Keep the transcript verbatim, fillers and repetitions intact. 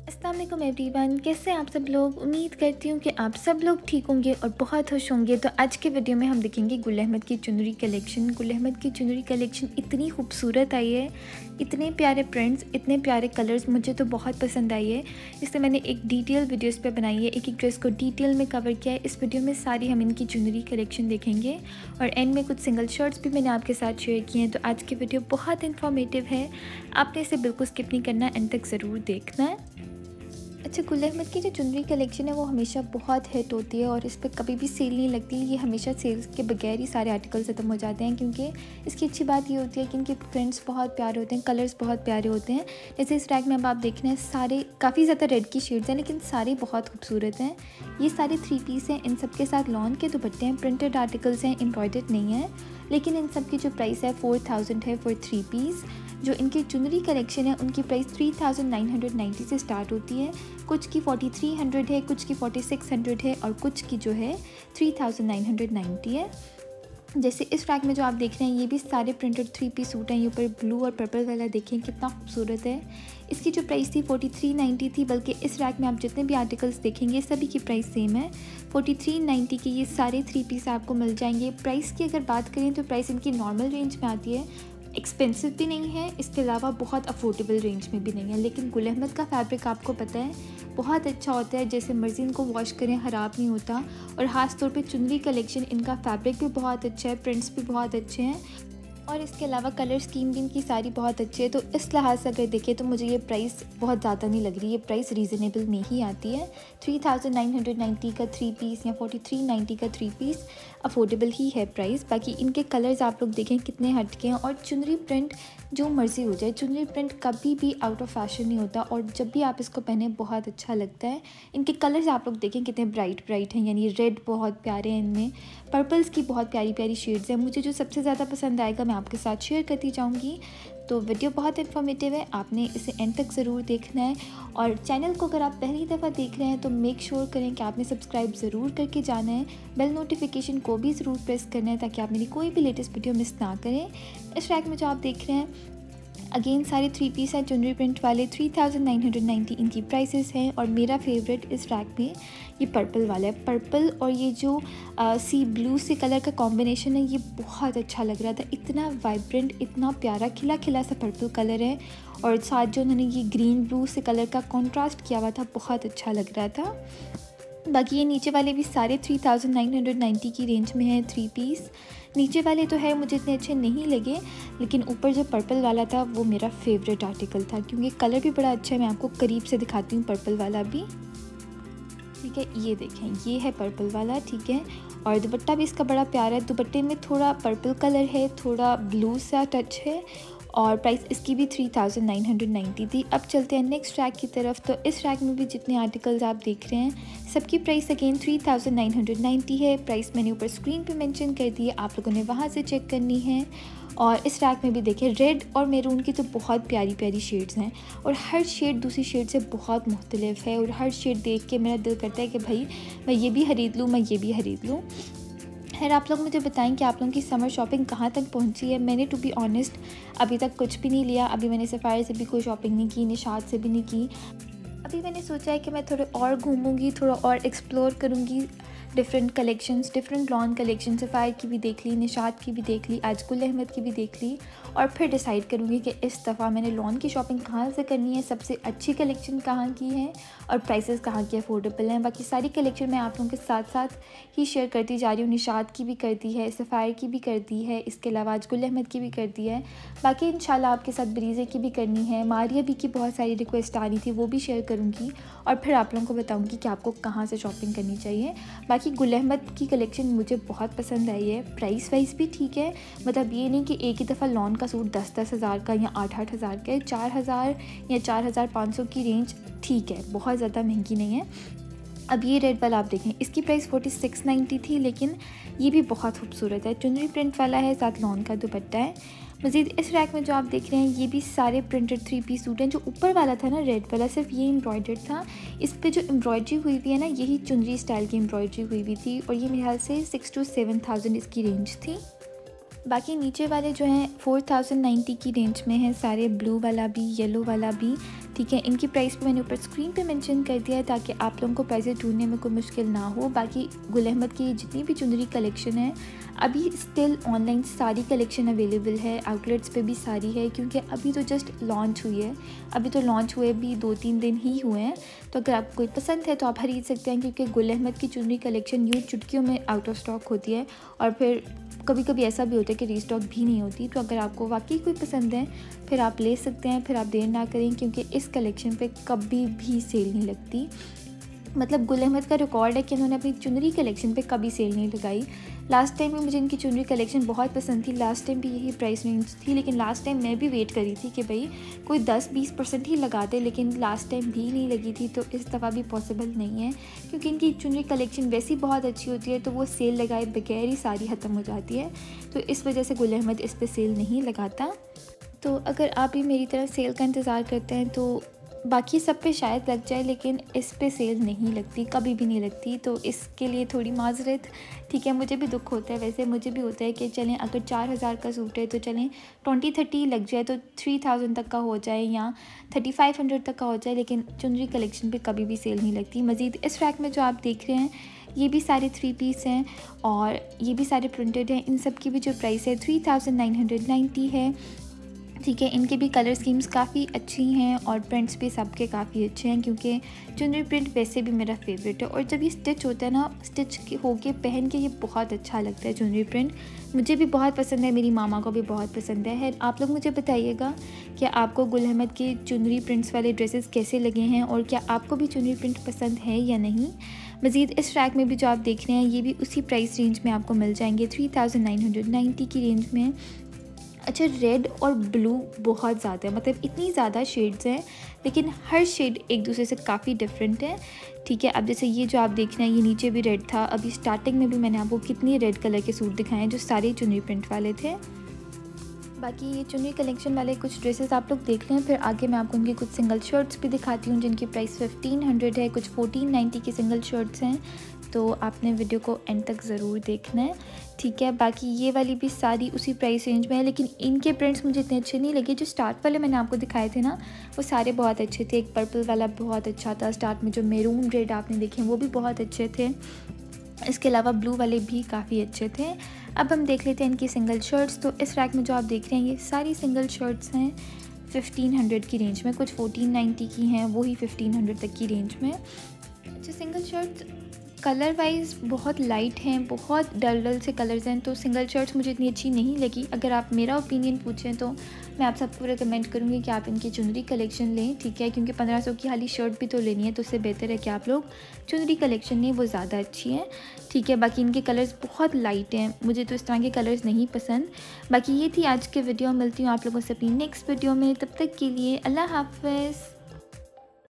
अस्सलाम वालेकुम एवरीवन, कैसे हैं आप सब लोग। उम्मीद करती हूँ कि आप सब लोग ठीक होंगे और बहुत खुश होंगे। तो आज के वीडियो में हम देखेंगे गुल अहमद की चुनरी कलेक्शन। गुल अहमद की चुनरी कलेक्शन इतनी खूबसूरत आई है, इतने प्यारे प्रिंट्स, इतने प्यारे कलर्स, मुझे तो बहुत पसंद आई है। इसलिए मैंने एक डिटेल वीडियो इस पर बनाई है, एक एक ड्रेस को डिटेल में कवर किया है। इस वीडियो में सारी हम इनकी चुनरी कलेक्शन देखेंगे और एंड में कुछ सिंगल शर्ट्स भी मैंने आपके साथ शेयर किए हैं। तो आज की वीडियो बहुत इन्फॉर्मेटिव है, आपने इसे बिल्कुल स्किप नहीं करना, एंड तक ज़रूर देखना है। अच्छा, गुल अहमद की जो चुनरी कलेक्शन है वो हमेशा बहुत हिट होती है और इस पर कभी भी सेल नहीं लगती। ये हमेशा सेल्स के बगैर ही सारे आर्टिकल्स ख़त्म हो जाते हैं, क्योंकि इसकी अच्छी बात ये होती है कि इनके प्रिंट्स बहुत प्यारे होते हैं, कलर्स बहुत प्यारे होते हैं। जैसे इस रैक में अब आप देख रहे हैं, सारे काफ़ी ज़्यादा रेड की शेड्स हैं, लेकिन सारे बहुत खूबसूरत हैं। ये सारे थ्री पीस हैं, इन सब के साथ लॉन के दुपट्टे हैं, प्रिंटेड आर्टिकल्स हैं, एम्ब्रॉयडर्ड नहीं है। लेकिन इन सब की जो प्राइस है फोर थाउजेंड है फॉर थ्री पीस। जो इनकी चुनरी कलेक्शन है उनकी price three thousand nine hundred ninety से स्टार्ट होती है। कुछ की फोर्टी थ्री हंड्रेड है, कुछ की फोर्टी सिक्स हंड्रेड है और कुछ की जो है three thousand nine hundred ninety है। जैसे इस रैक में जो आप देख रहे हैं, ये भी सारे प्रिंटेड थ्री पीस सूट हैं। ये ऊपर ब्लू और पर्पल वाला देखें कितना खूबसूरत है। इसकी जो प्राइस थी फोर्टी थ्री नाइन्टी थी, बल्कि इस रैक में आप जितने भी आर्टिकल्स देखेंगे सभी की प्राइस सेम है। फोर्टी थ्री नाइन्टी के ये सारे थ्री पीस आपको मिल जाएंगे। प्राइस की अगर बात करें तो प्राइस इनकी नॉर्मल रेंज में आती है, एक्सपेंसिव भी नहीं है, इसके अलावा बहुत अफोर्डेबल रेंज में भी नहीं है। लेकिन गुल अहमद का फैब्रिक आपको पता है बहुत अच्छा होता है, जैसे मर्जी इनको वॉश करें ख़राब नहीं होता। और ख़ास तौर पे चुनरी कलेक्शन, इनका फैब्रिक भी बहुत अच्छा है, प्रिंट्स भी बहुत अच्छे हैं और इसके अलावा कलर स्कीम भी इनकी सारी बहुत अच्छी है। तो इस लिहाज से अगर देखें तो मुझे ये प्राइस बहुत ज़्यादा नहीं लग रही, ये प्राइस रीज़नेबल में ही आती है। Three thousand nine hundred ninety का थ्री पीस या फोर्टी थ्री नाइन्टी का थ्री पीस अफोर्डेबल ही है प्राइस। बाकी इनके कलर्स आप लोग देखें कितने हटके हैं और चुनरी प्रिंट जो मर्ज़ी हो जाए, चुनरी प्रिंट कभी भी आउट ऑफ फैशन नहीं होता और जब भी आप इसको पहने बहुत अच्छा लगता है। इनके कलर्स आप लोग देखें कितने ब्राइट ब्राइट हैं, यानी रेड बहुत प्यारे हैं, इनमें पर्पल्स की बहुत प्यारी प्यारी शेड्स हैं। मुझे जो सबसे ज़्यादा पसंद आएगा मैं आपके साथ शेयर करती जाऊंगी। तो वीडियो बहुत इन्फॉर्मेटिव है, आपने इसे एंड तक ज़रूर देखना है। और चैनल को अगर आप पहली दफ़ा देख रहे हैं तो मेक श्योर करें कि आपने सब्सक्राइब ज़रूर करके जाना है, बेल नोटिफिकेशन को भी ज़रूर प्रेस करना है ताकि आप मेरी कोई भी लेटेस्ट वीडियो मिस ना करें। इस रैक में जो आप देख रहे हैं अगेन सारे थ्री पीस हैं चुनरी प्रिंट वाले, three thousand nine hundred ninety इनकी प्राइसेस हैं। और मेरा फेवरेट इस रैक में ये पर्पल वाला है। पर्पल और ये जो आ, सी ब्लू से कलर का कॉम्बिनेशन है, ये बहुत अच्छा लग रहा था। इतना वाइब्रेंट, इतना प्यारा खिला खिला सा पर्पल कलर है और साथ जो उन्होंने ये ग्रीन ब्लू से कलर का कॉन्ट्रास्ट किया हुआ था, बहुत अच्छा लग रहा था। बाकी ये नीचे वाले भी सारे three thousand nine hundred ninety की रेंज में है थ्री पीस। नीचे वाले तो है मुझे इतने अच्छे नहीं लगे, लेकिन ऊपर जो पर्पल वाला था वो मेरा फेवरेट आर्टिकल था, क्योंकि कलर भी बड़ा अच्छा है। मैं आपको करीब से दिखाती हूँ पर्पल वाला भी, ठीक है। ये देखें, ये है पर्पल वाला, ठीक है। और दुपट्टा भी इसका बड़ा प्यारा है। दुपट्टे में थोड़ा पर्पल कलर है, थोड़ा ब्लू सा टच है और प्राइस इसकी भी three thousand nine hundred ninety थी। अब चलते हैं नेक्स्ट रैक की तरफ। तो इस रैक में भी जितने आर्टिकल्स आप देख रहे हैं सबकी price again three thousand nine hundred ninety है। प्राइस मैंने ऊपर स्क्रीन पे मेंशन कर दी है, आप लोगों ने वहाँ से चेक करनी है। और इस रैक में भी देखें रेड और मैरून की तो बहुत प्यारी प्यारी शेड्स हैं और हर शेड दूसरी शेड से बहुत मुख्तलिफ है और हर शेड देख के मेरा दिल करता है कि भाई मैं ये भी ख़रीद लूँ, मैं ये भी ख़रीद लूँ। खैर, आप लोग मुझे बताएं कि आप लोगों की समर शॉपिंग कहाँ तक पहुँची है। मैंने टू बी ऑनेस्ट अभी तक कुछ भी नहीं लिया। अभी मैंने सफ़ारी से भी कोई शॉपिंग नहीं की, निशात से भी नहीं की। अभी मैंने सोचा है कि मैं थोड़े और घूमूंगी, थोड़ा और एक्सप्लोर करूँगी different collections, different lawn collection. Sapphire की भी देख ली, निशात की भी देख ली, आज गुल अहमद की भी देख ली और फिर डिसाइड करूँगी कि इस दफ़ा मैंने लॉन की शॉपिंग कहाँ से करनी है, सबसे अच्छी कलेक्शन कहाँ की है और प्राइसेस कहाँ के अफोर्डेबल हैं। बाकी सारी कलेक्शन मैं आप लोगों के साथ साथ ही शेयर करती जा रही हूँ। निशात की भी कर दी है, सफ़ायर की भी कर दी है, इसके अलावा आज गुल अहमद की भी कर दी है। बाकी इंशाल्लाह आपके साथ ब्रीज़े की भी करनी है, मारिया भी की बहुत सारी रिक्वेस्ट आ रही थी, वो भी शेयर करूँगी और फिर आप लोगों को बताऊँगी कि आपको कहाँ से शॉपिंग करनी चाहिए। बाकी गुल अहमद की कलेक्शन मुझे बहुत पसंद आई है, प्राइस वाइज भी ठीक है। मतलब ये नहीं कि एक ही दफ़ा लॉन का सूट दस दस हज़ार का या आठ आठ हज़ार का है, चार हज़ार या चार हज़ार पाँच सौ की रेंज ठीक है, बहुत ज़्यादा महंगी नहीं है। अब ये रेड वाला आप देखें, इसकी प्राइस फोर्टी सिक्स नाइन्टी थी, लेकिन ये भी बहुत खूबसूरत है। चुनरी प्रिंट वाला है, साथ लॉन का दुपट्टा है। मज़ीद इस रैक में जो आप देख रहे हैं ये भी सारे प्रिंटेड थ्री पीस सूट हैं। जो ऊपर वाला था ना रेड वाला, सिर्फ ये एम्ब्रॉयडर्ड था। इस पे जो एम्ब्रॉयडरी हुई हुई है ना, यही चुनरी स्टाइल की एम्ब्रॉयडरी हुई हुई थी और ये मेरे ख्याल से सिक्स टू सेवन थाउजेंड इसकी रेंज थी। बाकी नीचे वाले जो हैं फोर थाउजेंड नाइन्टी की रेंज में हैं सारे, ब्लू वाला भी, येलो वाला भी, ठीक है। इनकी प्राइस भी मैंने ऊपर स्क्रीन पे मेंशन कर दिया है ताकि आप लोगों को प्राइसेस ढूंढने में कोई मुश्किल ना हो। बाकी गुल अहमद की जितनी भी चुनरी कलेक्शन है अभी स्टिल ऑनलाइन सारी कलेक्शन अवेलेबल है, आउटलेट्स पे भी सारी है, क्योंकि अभी तो जस्ट लॉन्च हुई है। अभी तो लॉन्च हुए भी दो तीन दिन ही हुए हैं। तो अगर आपको कोई पसंद है तो आप खरीद सकते हैं, क्योंकि गुल अहमद की चुनरी कलेक्शन यूँ चुटकियों में आउट ऑफ स्टॉक होती है और फिर कभी कभी ऐसा भी होता है कि रीस्टॉक भी नहीं होती। तो अगर आपको वाकई कोई पसंद है फिर आप ले सकते हैं, फिर आप देर ना करें, क्योंकि इस कलेक्शन पे कभी भी सेल नहीं लगती। मतलब गुल अहमद का रिकॉर्ड है कि उन्होंने अपनी चुनरी कलेक्शन पे कभी सेल नहीं लगाई। लास्ट टाइम भी मुझे इनकी चुनरी कलेक्शन बहुत पसंद थी, लास्ट टाइम भी यही प्राइस रेंज थी, लेकिन लास्ट टाइम मैं भी वेट करी थी कि भाई कोई दस बीस परसेंट ही लगा दे, लेकिन लास्ट टाइम भी नहीं लगी थी। तो इस दफ़ा भी पॉसिबल नहीं है, क्योंकि इनकी चुनरी कलेक्शन वैसी बहुत अच्छी होती है, तो वो सेल लगाए बगैर ही सारी ख़त्म हो जाती है। तो इस वजह से गुल अहमद इस पर सेल नहीं लगाता। तो अगर आप भी मेरी तरह सेल का इंतज़ार करते हैं तो बाकी सब पे शायद लग जाए, लेकिन इस पे सेल नहीं लगती, कभी भी नहीं लगती। तो इसके लिए थोड़ी माजरत, ठीक है। मुझे भी दुख होता है, वैसे मुझे भी होता है कि चलें अगर चार हज़ार का सूट है तो चलें ट्वेंटी थर्टी लग जाए तो थ्री थाउजेंड तक का हो जाए या थर्टी फाइव हंड्रेड तक का हो जाए, लेकिन चुनरी कलेक्शन पे कभी भी सेल नहीं लगती। मज़ीद इस रैक में जो आप देख रहे हैं ये भी सारे थ्री पीस हैं और ये भी सारे प्रिंटेड हैं। इन सब की भी जो प्राइस है three thousand nine hundred ninety है, ठीक है। इनके भी कलर स्कीम्स काफ़ी अच्छी हैं और प्रिंट्स भी सबके काफ़ी अच्छे हैं, क्योंकि चुनरी प्रिंट वैसे भी मेरा फेवरेट है। और जब ये स्टिच होता है ना, स्टिच होके पहन के ये बहुत अच्छा लगता है चुनरी प्रिंट। मुझे भी बहुत पसंद है, मेरी मामा को भी बहुत पसंद है। है आप लोग मुझे बताइएगा कि आपको गुल अहमद के चुनरी प्रिंट्स वाले ड्रेसेस कैसे लगे हैं और क्या आपको भी चुनरी प्रिंट पसंद है या नहीं। मज़ीद इस रैक में भी जो आप देख रहे हैं ये भी उसी प्राइस रेंज में आपको मिल जाएंगे, three thousand nine hundred ninety की रेंज में। अच्छा, रेड और ब्लू बहुत ज़्यादा है, मतलब इतनी ज़्यादा शेड्स हैं, लेकिन हर शेड एक दूसरे से काफ़ी डिफरेंट है, ठीक है। अब जैसे ये जो आप देख रहे हैं ये नीचे भी रेड था, अभी स्टार्टिंग में भी मैंने आपको कितनी रेड कलर के सूट दिखाए हैं जो सारे चुनरी प्रिंट वाले थे। बाकी ये चुनरी कलेक्शन वाले कुछ ड्रेसेस आप लोग देख लें, फिर आगे मैं आपको उनकी कुछ सिंगल शर्ट्स भी दिखाती हूँ जिनकी प्राइस फिफ्टीन हंड्रेड है, कुछ फोर्टीन नाइन्टी की सिंगल शर्ट्स हैं। तो आपने वीडियो को एंड तक ज़रूर देखना है, ठीक है। बाकी ये वाली भी सारी उसी प्राइस रेंज में है, लेकिन इनके प्रिंट्स मुझे इतने अच्छे नहीं लगे। जो स्टार्ट वाले मैंने आपको दिखाए थे ना वो सारे बहुत अच्छे थे। एक पर्पल वाला बहुत अच्छा था, स्टार्ट में जो मैरून रेड आपने देखे वो भी बहुत अच्छे थे। इसके अलावा ब्लू वाले भी काफ़ी अच्छे थे। अब हम देख लेते हैं इनकी सिंगल शर्ट्स। तो इस रैक में जो आप देख रहे हैं ये सारी सिंगल शर्ट्स हैं फिफ्टीन हंड्रेड की रेंज में, कुछ फोर्टीन नाइन्टी की हैं, वही फिफ्टीन हंड्रेड तक की रेंज में। अच्छा, सिंगल शर्ट्स कलर वाइज बहुत लाइट हैं, बहुत डल डल से कलर्स हैं, तो सिंगल शर्ट्स मुझे इतनी अच्छी नहीं लगी। अगर आप मेरा ओपिनियन पूछें तो मैं आप सबको रिकमेंड करूँगी कि आप इनकी चुनरी कलेक्शन लें, ठीक है, क्योंकि पंद्रह सौ की खाली शर्ट भी तो लेनी है, तो उससे बेहतर है कि आप लोग चुनरी कलेक्शन लें, वो ज़्यादा अच्छी है, ठीक है। बाकी इनके कलर्स बहुत लाइट हैं, मुझे तो इस तरह के कलर्स नहीं पसंद। बाकी ये थी आज के वीडियो, मिलती हूँ आप लोगों से अपनी नेक्स्ट वीडियो में, तब तक के लिए अल्लाह हाफ़िज़।